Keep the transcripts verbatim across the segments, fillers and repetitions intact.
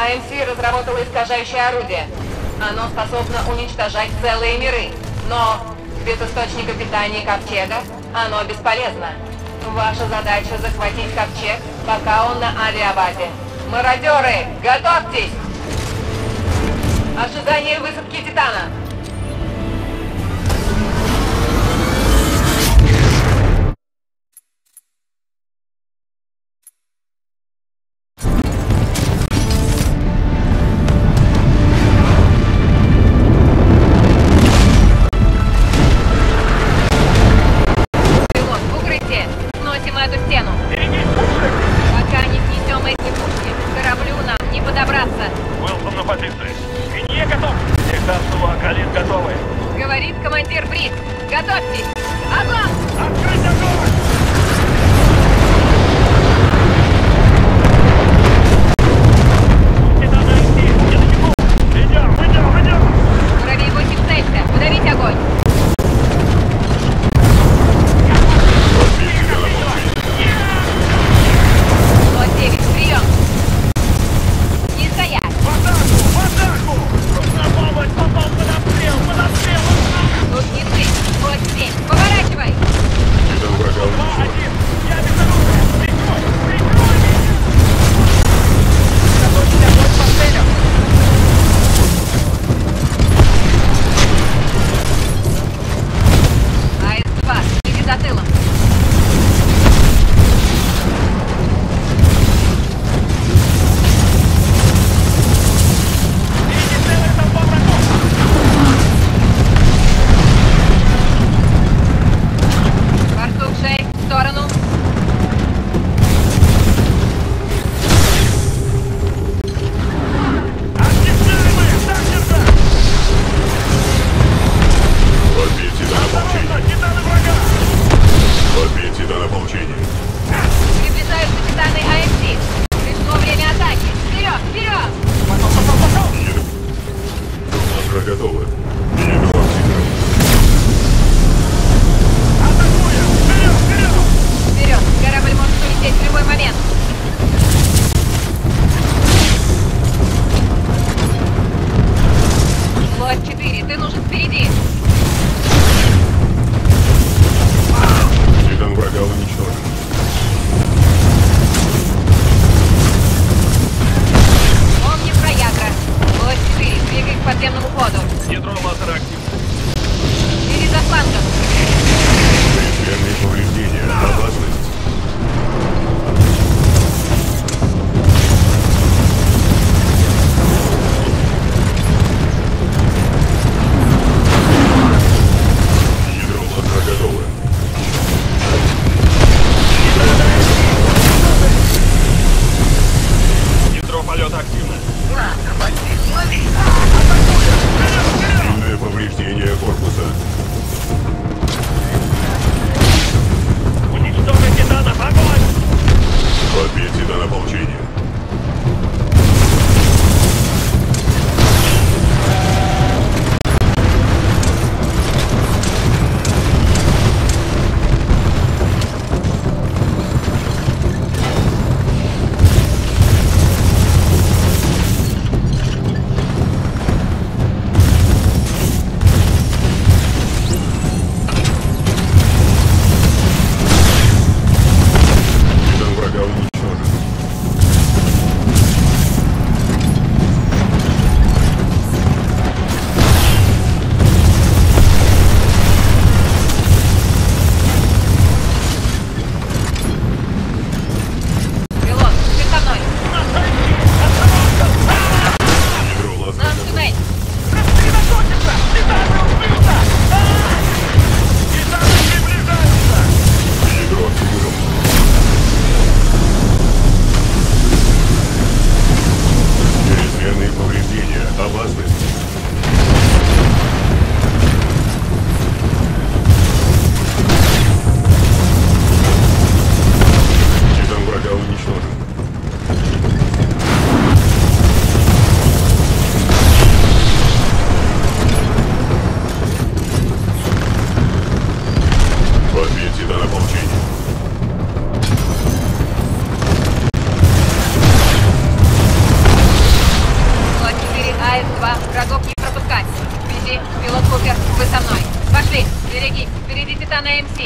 А эм си разработало искажающее орудие. Оно способно уничтожать целые миры. Но без источника питания Ковчега оно бесполезно. Ваша задача захватить Ковчег, пока он на авиабазе. Мародеры, готовьтесь! Ожидание высадки Титана. Уилсон на позиции. Генье готов. Техас Луа,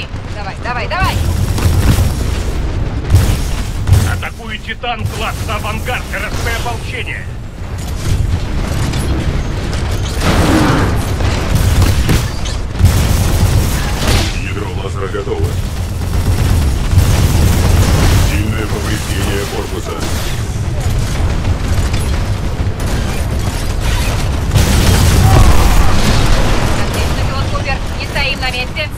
Впереди! Давай, давай, давай! Атакует Титан класса «Авангард», городское ополчение. Ядро лазера готово. Сильное повреждение корпуса. Отлично, пилот Купер. Не стоим на месте.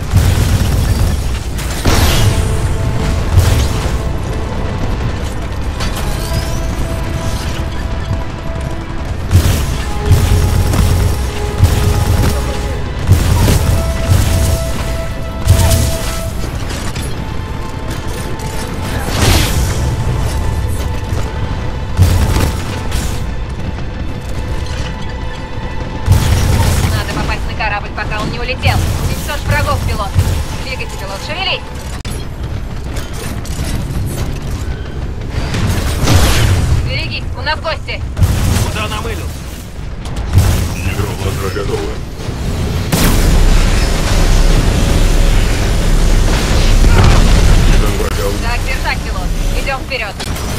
Пока он не улетел. Уничтожь врагов, пилот. Двигайся, пилот, шевелись. Берегись, у нас гости. Куда намылил? Ядро лазера готово. Титан врага у- Так, держать, пилот. Идем вперед.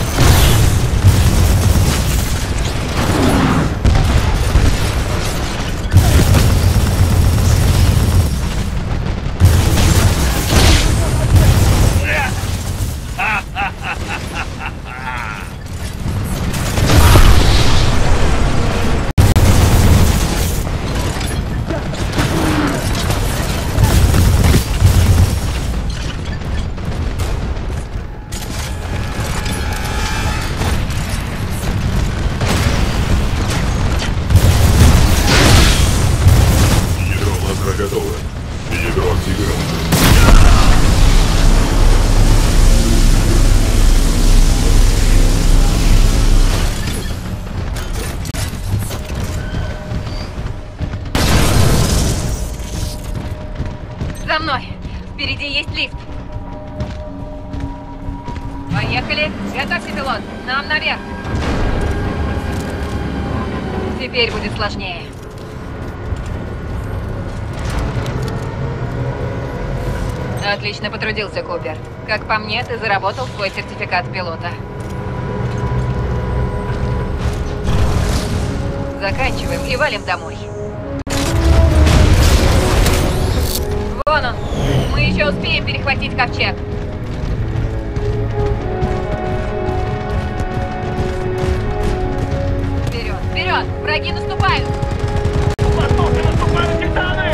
Ядро лазера готово. Ядро активировано. За мной. Впереди есть лифт. Поехали. Готовься, пилот. Нам наверх. Теперь будет сложнее. Отлично потрудился, Купер. Как по мне, ты заработал свой сертификат пилота. Заканчиваем и валим домой. Вон он! Мы еще успеем перехватить ковчег. Вперед, вперед! Враги наступают! В востоке наступают титаны!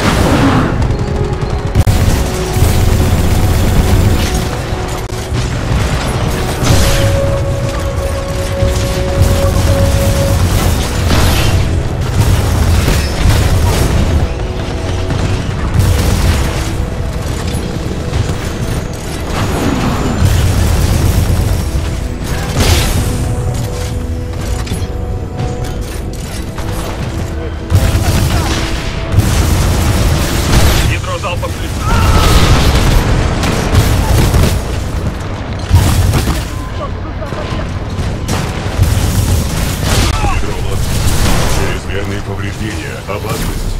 Ядро залпа плюс. Ядро лазера. Чрезмерные повреждения. Опасность.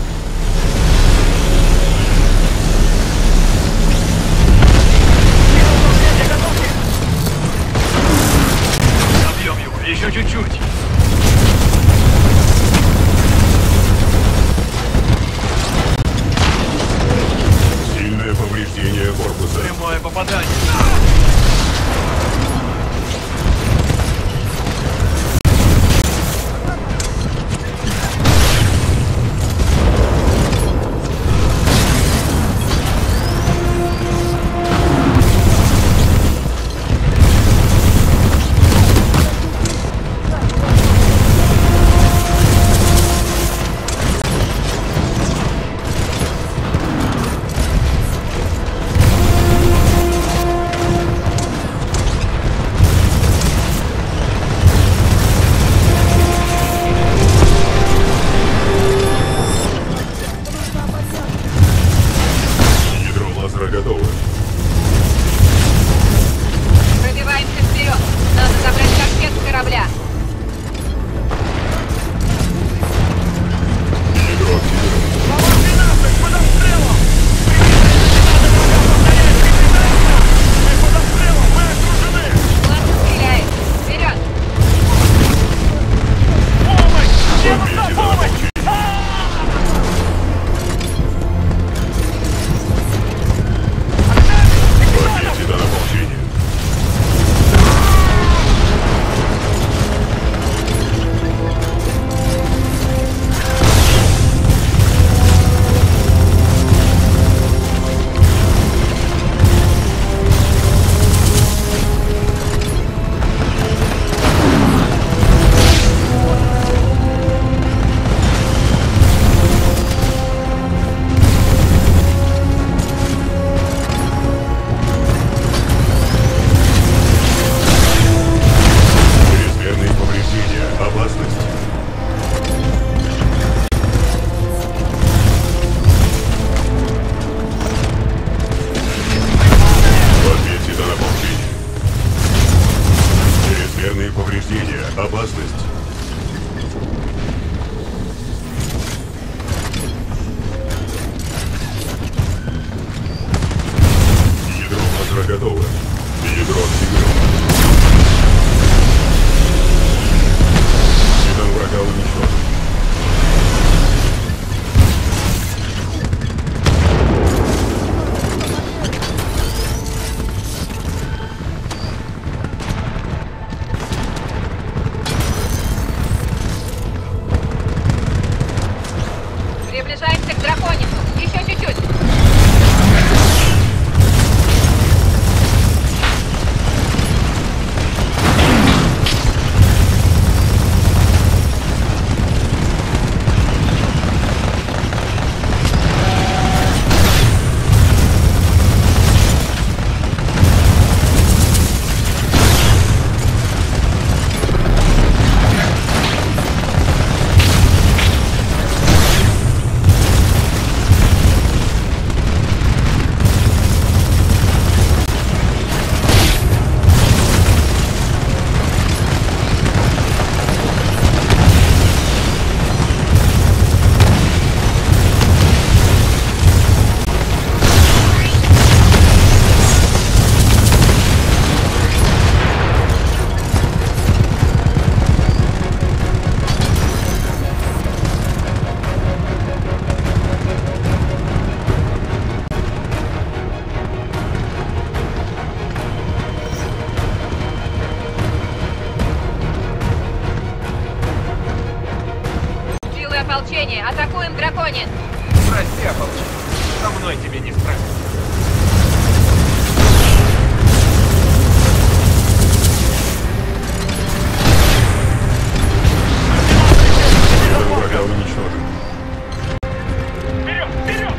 Добьем его, еще чуть-чуть. Сильное повреждение корпуса. Прямое попадание. движение! Атакуем драконин! Прости, ополченец. Со мной тебе не справиться. Лидер врага уничтожен. Вперед! Вперед!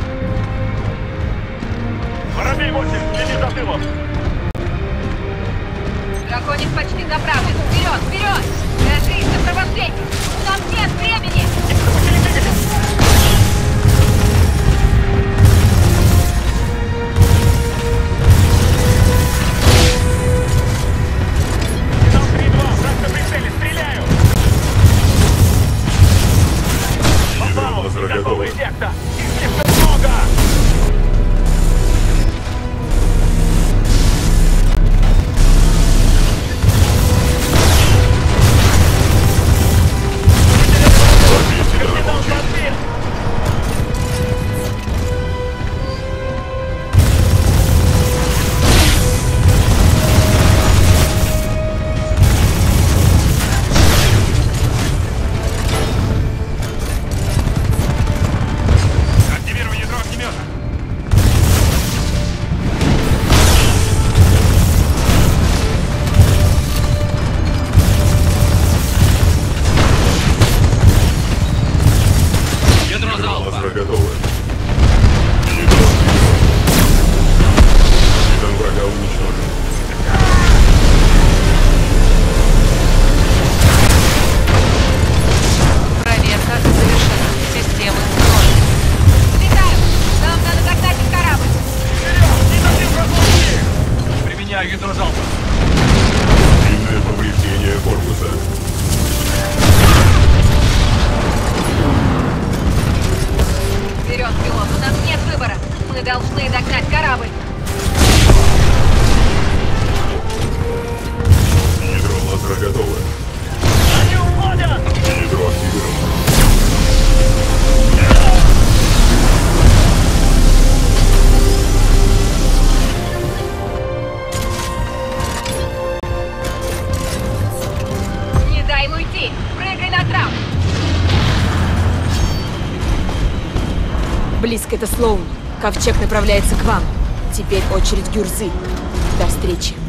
Воробей восемь, следи за тылом! Драконин почти заправлен! Вперед! Вперед! Держись, сопровождение! У нас нет времени! Сигнал три два, враг на прицеле, стреляю! Гидролазер готова. Готовый секта! Их слишком много! Ответьте, Капитан ополченец. подбит! Активировать ядро огнемета! Гидролазер готова. Ядро активировано. Капитан врага уничтожен. Проверка завершена. Системы ноль. Витаю! Нам надо догнать их корабль! Применяю ядро залпа. Сильное повреждение корпуса. Вперед, пилот! У нас нет выбора! Мы должны догнать корабль! Гидролазер готова. Они уходят! Ядро активировано. Не дай им уйти! Прыгай на трап! Близко это Слоун. Ковчег направляется к вам. Теперь очередь Гюрзы. До встречи.